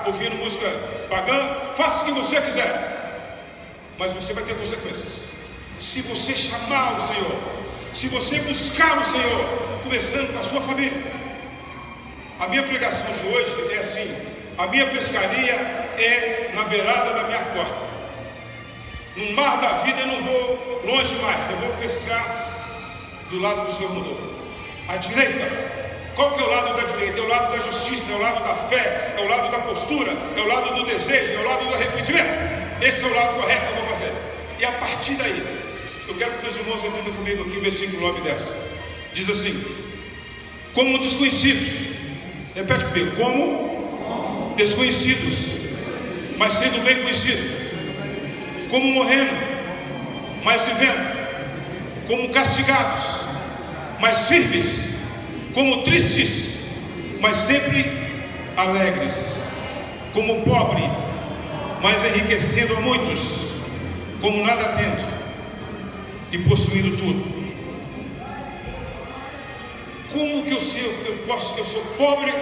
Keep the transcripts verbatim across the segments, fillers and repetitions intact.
ouvindo música pagã, faça o que você quiser, mas você vai ter consequências. Se você chamar o Senhor, se você buscar o Senhor, começando com a sua família. A minha pregação de hoje é assim: a minha pescaria é na beirada da minha porta. No mar da vida eu não vou longe mais, eu vou pescar do lado que o Senhor mudou. A direita. Qual que é o lado da direita? É o lado da justiça, é o lado da fé, é o lado da postura, é o lado do desejo, é o lado do arrependimento. Esse é o lado correto que eu vou fazer. E a partir daí, eu quero que os irmãos entendam comigo aqui o versículo nove e dez. Diz assim: como desconhecidos, repete comigo, como desconhecidos, mas sendo bem conhecidos, como morrendo, mas vivendo, como castigados, mas firmes, como tristes, mas sempre alegres, como pobre, mas enriquecendo a muitos, como nada tendo e possuindo tudo. Como que eu sei, eu posso, eu sou pobre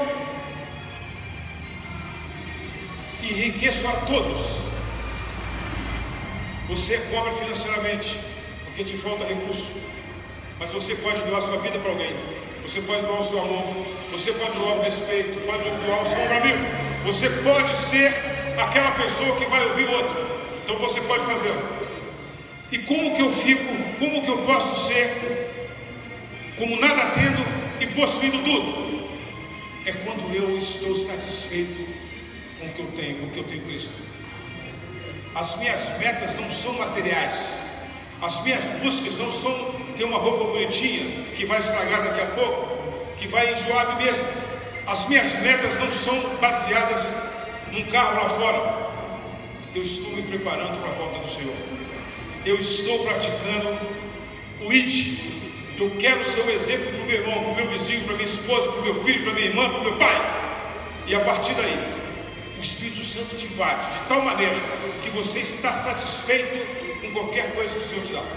e enriqueço a todos? Você é pobre financeiramente, porque te falta recurso, mas você pode doar sua vida para alguém. Você pode doar o seu amor, você pode doar o respeito, pode doar o seu ombro amigo. Você pode ser aquela pessoa que vai ouvir o outro. Então você pode fazer. E como que eu fico, como que eu posso ser como nada tendo e possuindo tudo? É quando eu estou satisfeito com o que eu tenho, com o que eu tenho em Cristo. As minhas metas não são materiais. As minhas buscas não são ter uma roupa bonitinha que vai estragar daqui a pouco, que vai enjoar a mim mesmo. As minhas metas não são baseadas num carro lá fora. Eu estou me preparando para a volta do Senhor. Eu estou praticando o I D. Eu quero ser o exemplo para o meu irmão, para o meu vizinho, para minha esposa, para o meu filho, para minha irmã, para o meu pai. E a partir daí, o Espírito Santo te invade de tal maneira que você está satisfeito com qualquer coisa que o Senhor te dá.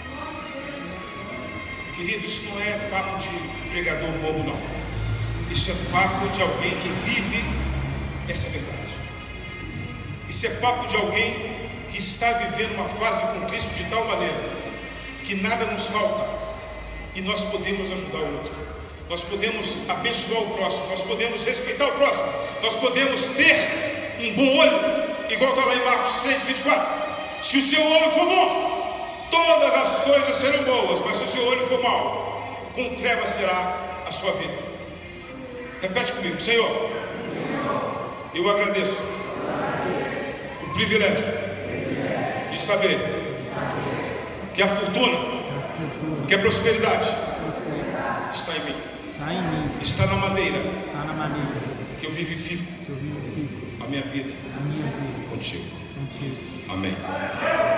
Querido, isso não é papo de pregador bobo, não. Isso é papo de alguém que vive essa verdade. Isso é papo de alguém que está vivendo uma fase com Cristo de tal maneira que nada nos falta e nós podemos ajudar o outro. Nós podemos abençoar o próximo, nós podemos respeitar o próximo, nós podemos ter um bom olho, igual está lá em Marcos seis, vinte e quatro. Se o seu olho for bom, todas as coisas serão boas, mas se o seu olho for mau, com trevas será a sua vida. Repete comigo: Senhor, eu agradeço o privilégio de saber que a fortuna, que a prosperidade está em mim, está na maneira que eu vivifico a minha vida contigo. Amém.